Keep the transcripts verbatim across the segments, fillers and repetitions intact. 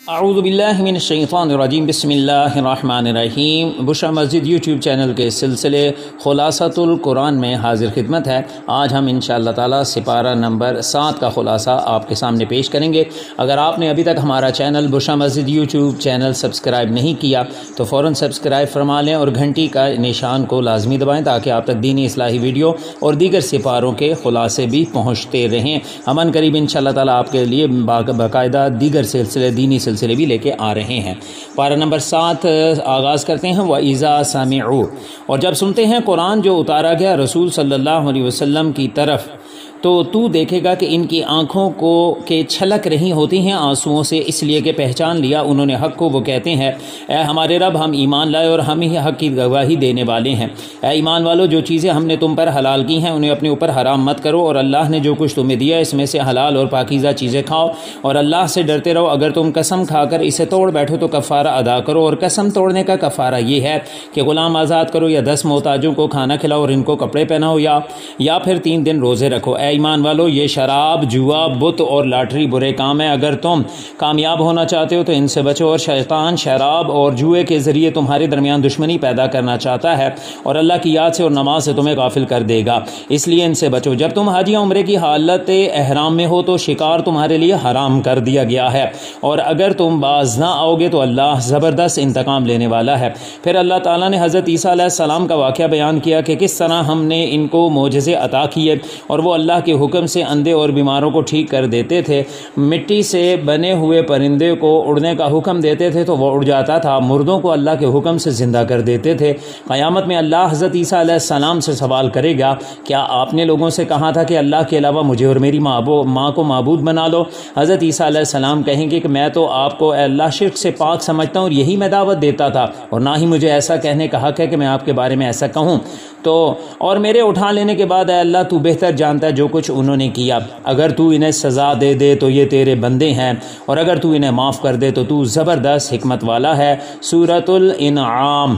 اعوذ باللہ من الشیطان الرجیم بسم اللہ الرحمن الرحیم بشرا مسجد یوٹیوب چینل کے سلسلے خلاصۃ القرآن میں حاضر خدمت ہے۔ آج ہم انشاءاللہ تعالی سپارہ نمبر سات کا خلاصہ آپ کے سامنے پیش کریں گے۔ اگر آپ نے ابھی تک ہمارا چینل بشرا مسجد یوٹیوب چینل سبسکرائب نہیں کیا تو فوراً سبسکرائب فرما لیں اور گھنٹی کا نشان کو لازمی دبائیں تاکہ آپ تک دینی اصلاحی ویڈیو اور دیگر سپاروں کے خلاصے بھی پہنچتے رہیں۔ ہم ان قریب انشاءاللہ تعالی آپ کے لیے باقاعدہ دیگر سلسلے دینی سلسلے سلسلے بھی لے کے آ رہے ہیں۔ پارہ نمبر سات آغاز کرتے ہیں۔ وَإِذَا سَمِعُوا، اور جب سنتے ہیں قرآن جو اتارا گیا رسول صلی اللہ علیہ وسلم کی طرف، تو تو دیکھے گا کہ ان کی آنکھوں کو کے چھلک رہی ہوتی ہیں آنسوؤں سے، اس لیے کہ پہچان لیا انہوں نے حق کو۔ وہ کہتے ہیں اے ہمارے رب، ہم ایمان لائے اور ہم ہی حق کی گواہی دینے والے ہیں۔ اے ایمان والو، جو چیزیں ہم نے تم پر حلال کی ہیں انہیں اپنے اوپر حرام مت کرو، اور اللہ نے جو کچھ تمہیں دیا اس میں سے حلال اور پاکیزہ چیزیں کھاؤ، اور اللہ سے ڈرتے رہو۔ اگر تم قسم کھا کر اسے توڑ بیٹھو تو کفارہ ادا کرو، اور قسم توڑنے کا کفارہ یہ ہے کہ غلام آزاد کرو یا دس محتاجوں کو کھانا کھلاؤ اور ان کو کپڑے پہناؤ، یا یا پھر تین دن روزے رکھو۔ اے ایمان والو، یہ شراب، جوا، بت اور لاٹری برے کام ہے۔ اگر تم کامیاب ہونا چاہتے ہو تو ان سے بچو، اور شیطان شراب اور جوئے کے ذریعے تمہارے درمیان دشمنی پیدا کرنا چاہتا ہے اور اللہ کی یاد سے اور نماز سے تمہیں غافل کر دے گا، اس لیے ان سے بچو۔ جب تم حج یا عمرے کی حالت احرام میں ہو تو شکار تمہارے لیے حرام کر دیا گیا ہے، اور اگر تم باز نہ آؤ گے تو اللہ زبردست انتقام لینے والا ہے۔ پھر اللہ تعالیٰ نے حضرت عیسیٰ علیہ السلام کا واقعہ بیان کیا کہ کس طرح ہم نے ان کو معجزے عطا کیے اور وہ اللہ کے حکم سے اندھے اور بیماروں کو ٹھیک کر دیتے تھے، مٹی سے بنے ہوئے پرندے کو اڑنے کا حکم دیتے تھے تو وہ اڑ جاتا تھا، مردوں کو اللہ کے حکم سے زندہ کر دیتے تھے۔ قیامت میں اللہ حضرت عیسیٰ علیہ السلام سے سوال کرے گا، کیا آپ نے لوگوں سے کہا تھا کہ اللہ کے علاوہ مجھے اور میری ماں کو معبود بنا لو؟ حضرت عیسیٰ علیہ السلام کہیں گے کہ میں تو آپ کو اے اللہ شرک سے پاک سمجھتا ہوں اور یہی میں دعوت دیتا تھا، اور نہ ہی مجھے ایسا کہنے کا حق ہے کہ میں آپ کے بارے میں ایسا کہوں، تو اور میرے اٹھا لینے کے بعد اے اللہ تو بہتر جانتا ہے جو کچھ انہوں نے کیا۔ اگر تو انہیں سزا دے دے تو یہ تیرے بندے ہیں، اور اگر تو انہیں معاف کر دے تو تو زبردست حکمت والا ہے۔ سورۃ الانعام۔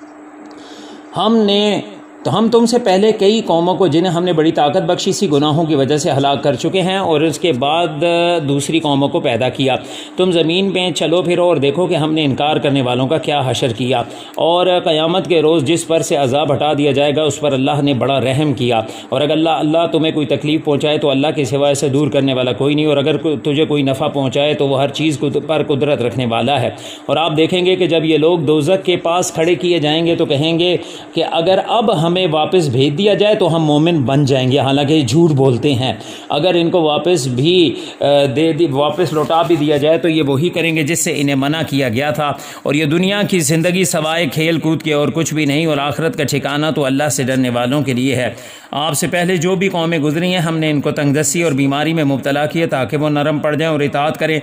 ہم نے تو ہم تم سے پہلے کئی قوموں کو جنہیں ہم نے بڑی طاقت بخشی سی گناہوں کی وجہ سے ہلاک کر چکے ہیں، اور اس کے بعد دوسری قوموں کو پیدا کیا۔ تم زمین پہ چلو پھرو اور دیکھو کہ ہم نے انکار کرنے والوں کا کیا حشر کیا، اور قیامت کے روز جس پر سے عذاب ہٹا دیا جائے گا اس پر اللہ نے بڑا رحم کیا، اور اگر اللہ اللہ تمہیں کوئی تکلیف پہنچائے تو اللہ کے سوا اسے دور کرنے والا کوئی نہیں، اور اگر تجھے کوئی نفع پہنچائے تو وہ ہر چیز پر قدرت رکھنے والا ہے۔ اور آپ دیکھیں گے کہ جب یہ لوگ دوزخ کے پاس کھڑے کیے جائیں گے تو کہیں گے کہ اگر اب ہم ہمیں واپس بھیج دیا جائے تو ہم مومن بن جائیں گے، حالانکہ یہ جھوٹ بولتے ہیں۔ اگر ان کو واپس بھی دے دی واپس لوٹا بھی دیا جائے تو یہ وہی کریں گے جس سے انہیں منع کیا گیا تھا، اور یہ دنیا کی زندگی سوائے کھیل کود کے اور کچھ بھی نہیں، اور آخرت کا ٹھکانہ تو اللہ سے ڈرنے والوں کے لیے ہے۔ آپ سے پہلے جو بھی قومیں گزری ہیں ہم نے ان کو تنگ دستی اور بیماری میں مبتلا کیے تاکہ وہ نرم پڑ جائیں اور اطاعت کریں،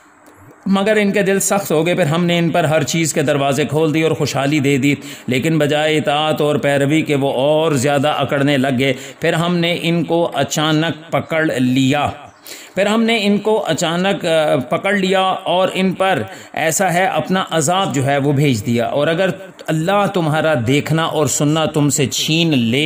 مگر ان کے دل سخت ہو گئے۔ پھر ہم نے ان پر ہر چیز کے دروازے کھول دی اور خوشحالی دے دی، لیکن بجائے اطاعت اور پیروی کے وہ اور زیادہ اکڑنے لگ گئے۔ پھر ہم نے ان کو اچانک پکڑ لیا پھر ہم نے ان کو اچانک پکڑ لیا اور ان پر ایسا ہے اپنا عذاب جو ہے وہ بھیج دیا۔ اور اگر اللہ تمہارا دیکھنا اور سننا تم سے چھین لے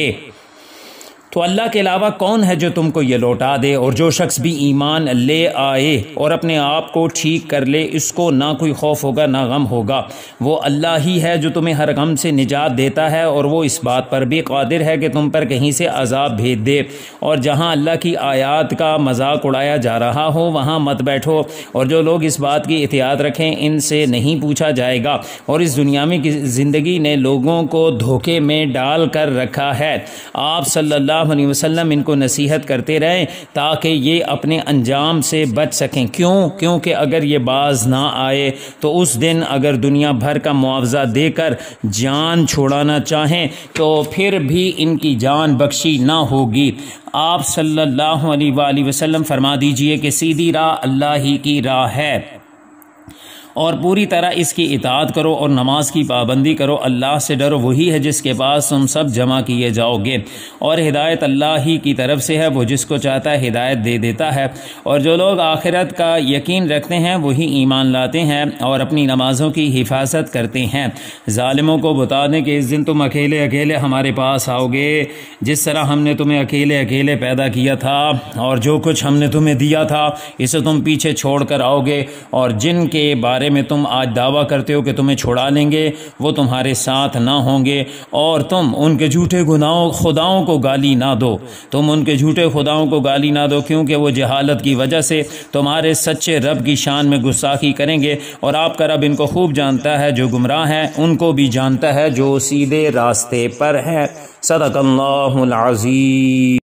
تو اللہ کے علاوہ کون ہے جو تم کو یہ لوٹا دے؟ اور جو شخص بھی ایمان لے آئے اور اپنے آپ کو ٹھیک کر لے اس کو نہ کوئی خوف ہوگا نہ غم ہوگا۔ وہ اللہ ہی ہے جو تمہیں ہر غم سے نجات دیتا ہے، اور وہ اس بات پر بھی قادر ہے کہ تم پر کہیں سے عذاب بھیج دے۔ اور جہاں اللہ کی آیات کا مذاق اڑایا جا رہا ہو وہاں مت بیٹھو، اور جو لوگ اس بات کی احتیاط رکھیں ان سے نہیں پوچھا جائے گا۔ اور اس دنیا میں کی زندگی نے لوگوں کو دھوکے میں ڈال کر رکھا ہے۔ آپ صلی اللہ علیہ وسلم ان کو نصیحت کرتے رہیں تاکہ یہ اپنے انجام سے بچ سکیں۔ کیوں؟ کیونکہ اگر یہ باز نہ آئے تو اس دن اگر دنیا بھر کا معاوضہ دے کر جان چھوڑانا چاہیں تو پھر بھی ان کی جان بخشی نہ ہوگی۔ آپ صلی اللہ علیہ وآلہ وسلم فرما دیجئے کہ سیدھی راہ اللہ ہی کی راہ ہے، اور پوری طرح اس کی اطاعت کرو اور نماز کی پابندی کرو۔ اللہ سے ڈرو، وہی ہے جس کے پاس تم سب جمع کیے جاؤ گے، اور ہدایت اللہ ہی کی طرف سے ہے، وہ جس کو چاہتا ہے ہدایت دے دیتا ہے۔ اور جو لوگ آخرت کا یقین رکھتے ہیں وہی ایمان لاتے ہیں اور اپنی نمازوں کی حفاظت کرتے ہیں۔ ظالموں کو بتا دیں کہ اس دن تم اکیلے اکیلے ہمارے پاس آؤ گے، جس طرح ہم نے تمہیں اکیلے اکیلے پیدا کیا تھا اور جو کچھ ہم نے تمہیں دیا تھا اسے تم پیچھے چھوڑ کر آؤ گے، اور جن کے بارے میں تم آج دعویٰ کرتے ہو کہ تمہیں چھڑا لیں گے وہ تمہارے ساتھ نہ ہوں گے، اور تم ان کے جھوٹے گناہوں خداؤں کو گالی نہ دو تم ان کے جھوٹے خداؤں کو گالی نہ دو کیونکہ وہ جہالت کی وجہ سے تمہارے سچے رب کی شان میں گستاخی کریں گے، اور آپ کا رب ان کو خوب جانتا ہے، جو گمراہ ہیں ان کو بھی جانتا ہے جو سیدھے راستے پر ہے۔ صدق اللہ العظیم۔